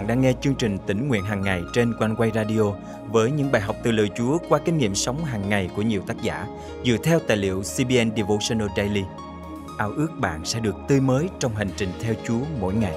bạn đang nghe chương trình Tĩnh Nguyện Hàng Ngày trên Quanh Quay Radio với những bài học từ lời Chúa qua kinh nghiệm sống hàng ngày của nhiều tác giả dựa theo tài liệu CBN Devotional Daily. Ao ước bạn sẽ được tươi mới trong hành trình theo Chúa mỗi ngày.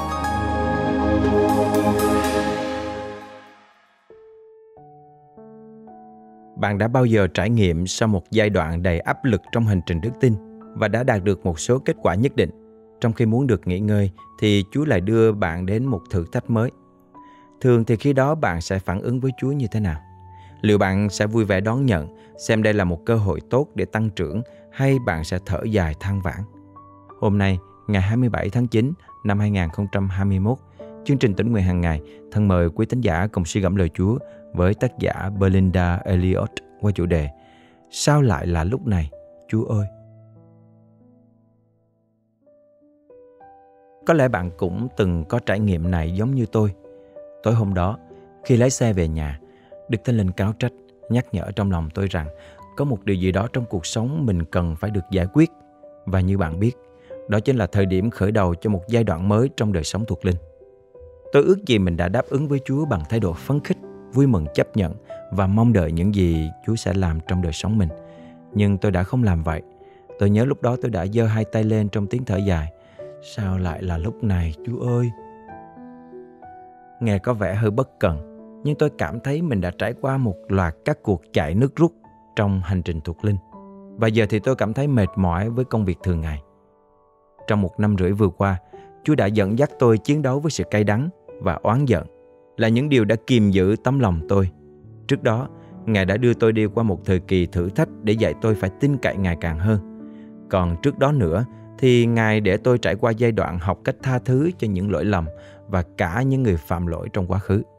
Bạn đã bao giờ trải nghiệm sau một giai đoạn đầy áp lực trong hành trình đức tin và đã đạt được một số kết quả nhất định? Trong khi muốn được nghỉ ngơi thì Chúa lại đưa bạn đến một thử thách mới. Thường thì khi đó bạn sẽ phản ứng với Chúa như thế nào? Liệu bạn sẽ vui vẻ đón nhận, xem đây là một cơ hội tốt để tăng trưởng, hay bạn sẽ thở dài than vãn? Hôm nay, ngày 27 tháng 9 năm 2021, chương trình Tĩnh Nguyện Hàng Ngày thân mời quý thính giả cùng suy gẫm lời Chúa với tác giả Belinda Elliot qua chủ đề Sao lại là lúc này, Chúa ơi? Có lẽ bạn cũng từng có trải nghiệm này giống như tôi. Tối hôm đó, khi lái xe về nhà, Đức Thánh Linh cáo trách, nhắc nhở trong lòng tôi rằng có một điều gì đó trong cuộc sống mình cần phải được giải quyết. Và như bạn biết, đó chính là thời điểm khởi đầu cho một giai đoạn mới trong đời sống thuộc linh. Tôi ước gì mình đã đáp ứng với Chúa bằng thái độ phấn khích, vui mừng chấp nhận và mong đợi những gì Chúa sẽ làm trong đời sống mình. Nhưng tôi đã không làm vậy. Tôi nhớ lúc đó tôi đã giơ hai tay lên trong tiếng thở dài. Sao lại là lúc này, Chúa ơi? Nghe có vẻ hơi bất cần, nhưng tôi cảm thấy mình đã trải qua một loạt các cuộc chạy nước rút trong hành trình thuộc linh. Và giờ thì tôi cảm thấy mệt mỏi với công việc thường ngày. Trong 1 năm rưỡi vừa qua, Chúa đã dẫn dắt tôi chiến đấu với sự cay đắng và oán giận, là những điều đã kìm giữ tấm lòng tôi. Trước đó, Ngài đã đưa tôi đi qua một thời kỳ thử thách để dạy tôi phải tin cậy Ngài càng hơn. Còn trước đó nữa, thì Ngài để tôi trải qua giai đoạn học cách tha thứ cho những lỗi lầm và cả những người phạm lỗi trong quá khứ.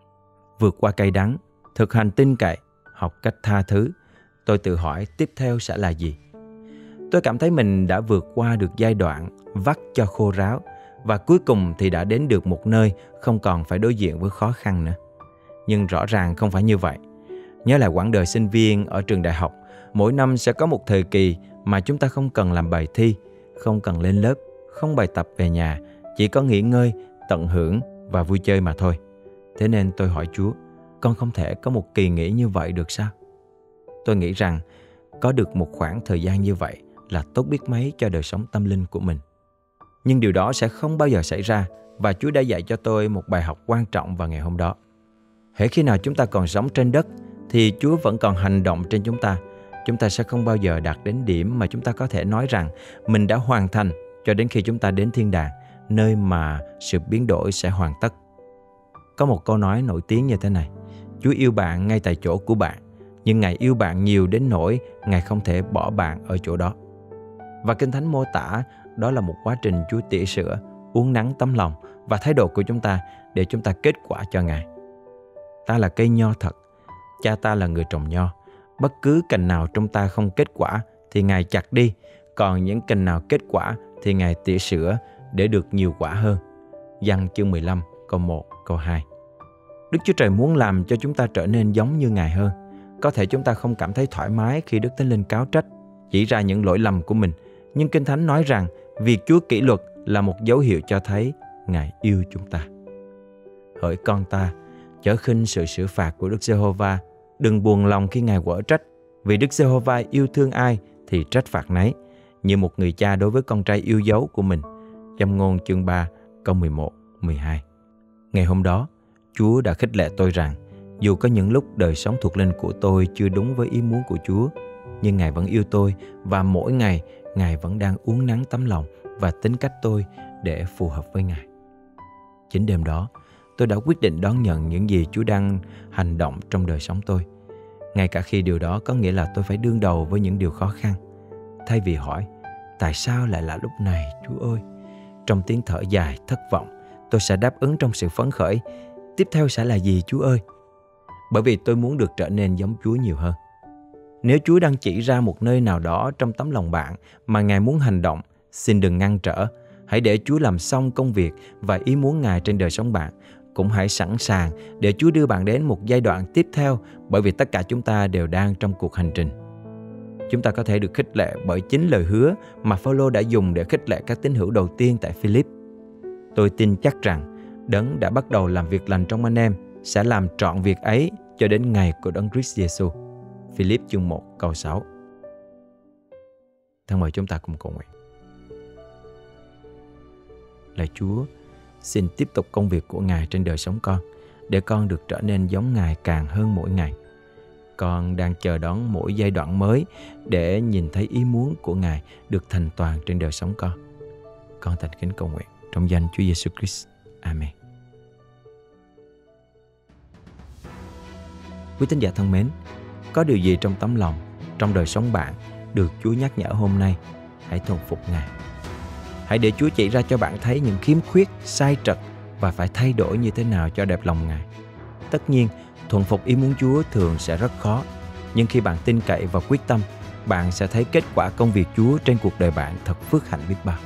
Vượt qua cay đắng, thực hành tin cậy, học cách tha thứ, tôi tự hỏi tiếp theo sẽ là gì? Tôi cảm thấy mình đã vượt qua được giai đoạn vắt cho khô ráo và cuối cùng thì đã đến được một nơi không còn phải đối diện với khó khăn nữa. Nhưng rõ ràng không phải như vậy. Nhớ lại quãng đời sinh viên ở trường đại học, mỗi năm sẽ có một thời kỳ mà chúng ta không cần làm bài thi, không cần lên lớp, không bài tập về nhà, chỉ có nghỉ ngơi, tận hưởng và vui chơi mà thôi. Thế nên tôi hỏi Chúa, con không thể có một kỳ nghỉ như vậy được sao? Tôi nghĩ rằng có được một khoảng thời gian như vậy là tốt biết mấy cho đời sống tâm linh của mình. Nhưng điều đó sẽ không bao giờ xảy ra và Chúa đã dạy cho tôi một bài học quan trọng vào ngày hôm đó. Hễ khi nào chúng ta còn sống trên đất thì Chúa vẫn còn hành động trên chúng ta. Chúng ta sẽ không bao giờ đạt đến điểm mà chúng ta có thể nói rằng mình đã hoàn thành cho đến khi chúng ta đến thiên đàng, nơi mà sự biến đổi sẽ hoàn tất. Có một câu nói nổi tiếng như thế này: Chúa yêu bạn ngay tại chỗ của bạn, nhưng Ngài yêu bạn nhiều đến nỗi Ngài không thể bỏ bạn ở chỗ đó. Và Kinh Thánh mô tả đó là một quá trình Chúa tỉa sữa, uốn nắn tấm lòng và thái độ của chúng ta để chúng ta kết quả cho Ngài. Ta là cây nho thật, Cha ta là người trồng nho. Bất cứ cành nào trong ta không kết quả thì Ngài chặt đi, còn những cành nào kết quả thì Ngài tỉa sữa để được nhiều quả hơn. Giăng chương 15 câu 1 câu 2. Đức Chúa Trời muốn làm cho chúng ta trở nên giống như Ngài hơn. Có thể chúng ta không cảm thấy thoải mái khi Đức Thánh Linh cáo trách, chỉ ra những lỗi lầm của mình, nhưng Kinh Thánh nói rằng việc Chúa kỷ luật là một dấu hiệu cho thấy Ngài yêu chúng ta. Hỡi con ta, chớ khinh sự xử phạt của Đức Giê-hô-va, đừng buồn lòng khi Ngài quở trách, vì Đức Giê-hô-va yêu thương ai thì trách phạt nấy, như một người cha đối với con trai yêu dấu của mình. Châm ngôn chương 3 câu 11, 12. Ngày hôm đó, Chúa đã khích lệ tôi rằng dù có những lúc đời sống thuộc linh của tôi chưa đúng với ý muốn của Chúa, nhưng Ngài vẫn yêu tôi và mỗi ngày Ngài vẫn đang uốn nắn tấm lòng và tính cách tôi để phù hợp với Ngài. Chính đêm đó, tôi đã quyết định đón nhận những gì Chúa đang hành động trong đời sống tôi, ngay cả khi điều đó có nghĩa là tôi phải đương đầu với những điều khó khăn. Thay vì hỏi, tại sao lại là lúc này, Chúa ơi? Trong tiếng thở dài, thất vọng, tôi sẽ đáp ứng trong sự phấn khởi, tiếp theo sẽ là gì, Chúa ơi? Bởi vì tôi muốn được trở nên giống Chúa nhiều hơn. Nếu Chúa đang chỉ ra một nơi nào đó trong tấm lòng bạn mà Ngài muốn hành động, xin đừng ngăn trở. Hãy để Chúa làm xong công việc và ý muốn Ngài trên đời sống bạn. Cũng hãy sẵn sàng để Chúa đưa bạn đến một giai đoạn tiếp theo, bởi vì tất cả chúng ta đều đang trong cuộc hành trình. Chúng ta có thể được khích lệ bởi chính lời hứa mà Phao-lô đã dùng để khích lệ các tín hữu đầu tiên tại Philip. Tôi tin chắc rằng Đấng đã bắt đầu làm việc lành trong anh em sẽ làm trọn việc ấy cho đến ngày của Đấng Christ Giêsu. Philip chương 1 câu 6. Thân mời chúng ta cùng cầu nguyện. Lạy Chúa, xin tiếp tục công việc của Ngài trên đời sống con, để con được trở nên giống Ngài càng hơn mỗi ngày. Con đang chờ đón mỗi giai đoạn mới để nhìn thấy ý muốn của Ngài được thành toàn trên đời sống con. Con thành kính cầu nguyện trong danh Chúa Giêsu Christ. Amen. Quý tín giả thân mến, có điều gì trong tấm lòng, trong đời sống bạn được Chúa nhắc nhở hôm nay? Hãy thuần phục Ngài. Hãy để Chúa chỉ ra cho bạn thấy những khiếm khuyết, sai trật và phải thay đổi như thế nào cho đẹp lòng Ngài. Tất nhiên, thuần phục ý muốn Chúa thường sẽ rất khó, nhưng khi bạn tin cậy và quyết tâm, bạn sẽ thấy kết quả công việc Chúa trên cuộc đời bạn thật phước hạnh biết bao.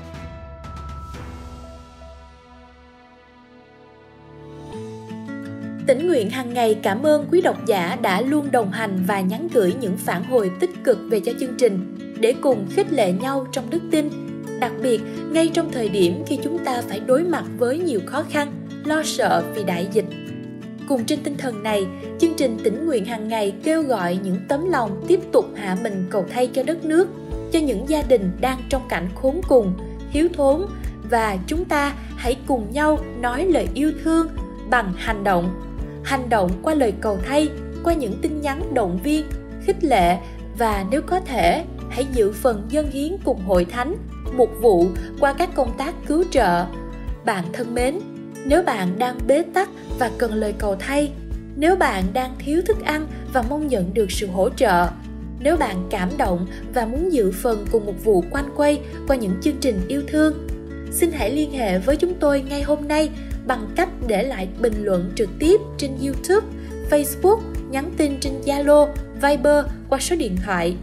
Tĩnh nguyện hàng ngày cảm ơn quý độc giả đã luôn đồng hành và nhắn gửi những phản hồi tích cực về cho chương trình để cùng khích lệ nhau trong đức tin. Đặc biệt, ngay trong thời điểm khi chúng ta phải đối mặt với nhiều khó khăn, lo sợ vì đại dịch. Cùng trên tinh thần này, chương trình Tĩnh nguyện hàng ngày kêu gọi những tấm lòng tiếp tục hạ mình cầu thay cho đất nước, cho những gia đình đang trong cảnh khốn cùng, thiếu thốn, và chúng ta hãy cùng nhau nói lời yêu thương bằng hành động. Hành động qua lời cầu thay, qua những tin nhắn động viên, khích lệ, và nếu có thể, hãy dự phần dâng hiến cùng hội thánh, mục vụ qua các công tác cứu trợ. Bạn thân mến, nếu bạn đang bế tắc và cần lời cầu thay, nếu bạn đang thiếu thức ăn và mong nhận được sự hỗ trợ, nếu bạn cảm động và muốn dự phần cùng mục vụ quanh quay qua những chương trình yêu thương, xin hãy liên hệ với chúng tôi ngay hôm nay bằng cách để lại bình luận trực tiếp trên YouTube, Facebook, nhắn tin trên Zalo, Viber qua số điện thoại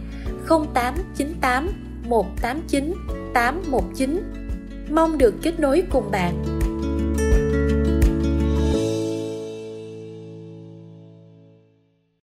0898 189 819. Mong được kết nối cùng bạn.